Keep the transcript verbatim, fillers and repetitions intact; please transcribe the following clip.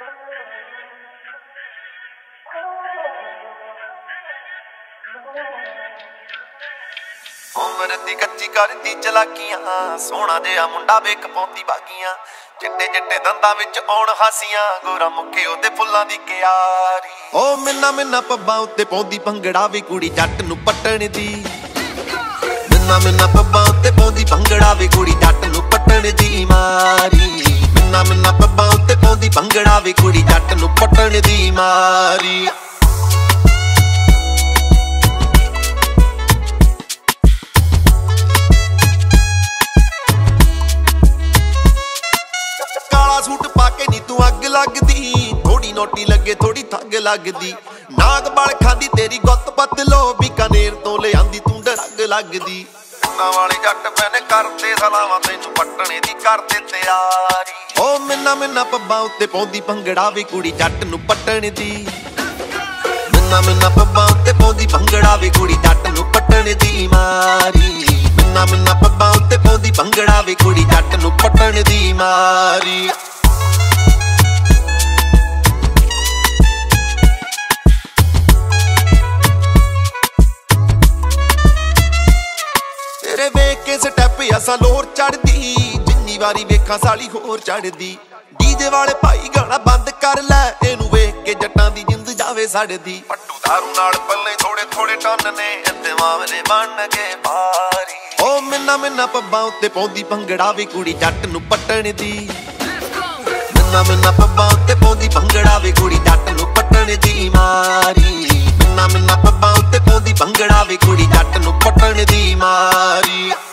उम्र दी कच्ची करदी चलाकियां सोहना जिहा मुंडा वेख पाउंदी बागियां चिट्टे चिट्टे दंदां विच आउण हासियां गोरा मुखे ओदे फुल्लां दी क्यारी ओ मिन्ना मिन्ना पब्बां उत्ते पाउंदी भंगड़ा वे कुड़ी जट नूं पट्टण दी मिन्ना मिन्ना पब्बां उत्ते पाउंदी भंगड़ा वे कुड़ी जट नूं पट्टण दी मारी मिन्ना मिन्ना पब्बां उत्ते पाउंदी भंगड़ा वे कुड़ी जट नूं पट्टण दी मारी सूट पाके नी तू अग लगदी थोड़ी नोटी लगे थोड़ी थग लगदी नाग बल खांदी तेरी गुत्त बदलो बीकानेर तो ले आंदी तू डरग लगदी ना वाले जट मैंने करते सलावां तैनू पट्टणे दी करदे तैयारी ओ मिन्ना मिन्ना पब्बां उत्ते पाउंदी भंगड़ा वे कुड़ी जट नूं पट्टण दी मिन्ना मिन्ना पब्बां उत्ते पाउंदी भंगड़ा वे कुड़ी जट नूं पट्टण दी मारी मिन्ना मिन्ना पब्बां उत्ते पाउंदी भंगड़ा वे कुड़ी जट नूं पट्टण दी मारी तेरे वेख के स्टैप असा लोर चढ़दी जिन्नी वारी वेखां साली होर चढ़दी डीजे वाले भाई गाना बंद कर लै इनू वेख के जट्टां दी जिंद जावे सड़दी पट्टू दारू नाल पल्ले थोड़े थोड़े टन ने इत्ते मामले बन के भारी ओ मिन्ना मिन्ना पब्बां उत्ते पाउंदी भंगड़ा वे कुड़ी जट नूं पट्टण दी मिन्ना मिन्ना पब्बां उत्ते पाउंदी भंगड़ा वे कुड़ी जट नूं पट्टण दी मारी मिन्ना मिन्ना पब्बां उत्ते पाउंदी भंगड़ा वे कुड़ी जट नूं पट्टण दी मारी।